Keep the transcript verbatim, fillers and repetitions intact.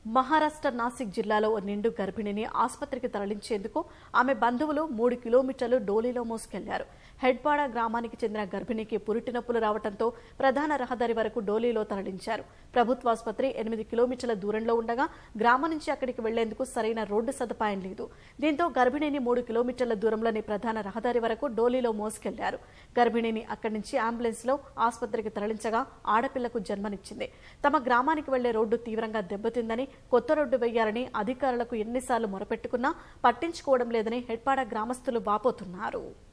మహారాష్ట్ర నాసిక్ జిల్లాలో ఓ నిండు గర్భిణిని ఆసుపత్రికి తరలించేందుకు ఆమె బంధువులు మూడు కిలోమీటర్లు డోలీలో మోసుకెళ్లారు. హెడ్పాడ గ్రామానికి చెందిన గర్భిణికి పురిటి నొప్పులు రావడంతో ప్రధాన రహదారి వరకు డోలీలో తరలించారు. ప్రభుత్వాసుపత్రి ఎనిమిది కిలోమీటర్ల దూరంలో ఉండగా గ్రామం నుంచి అక్కడికి వెళ్లేందుకు సరైన రోడ్డు సదుపాయం లేదు. దీంతో గర్భిణిని మూడు కిలోమీటర్ల దూరంలోని ప్రధాన రహదారి వరకు డోలీలో మోసుకెళ్లారు. గర్భిణిని అక్కడి నుంచి అంబులెన్స్ లో ఆసుపత్రికి తరలించగా ఆడపిల్లకు జన్మనిచ్చింది. తమ గ్రామానికి వెళ్లే రోడ్డు తీవ్రంగా దెబ్బతిందని, కొత్త రోడ్డు వేయాలని అధికారులకు ఎన్నిసార్లు మొరపెట్టుకున్నా పట్టించుకోవడం లేదని హెడ్పాడ గ్రామస్తులు వాపోతున్నారు.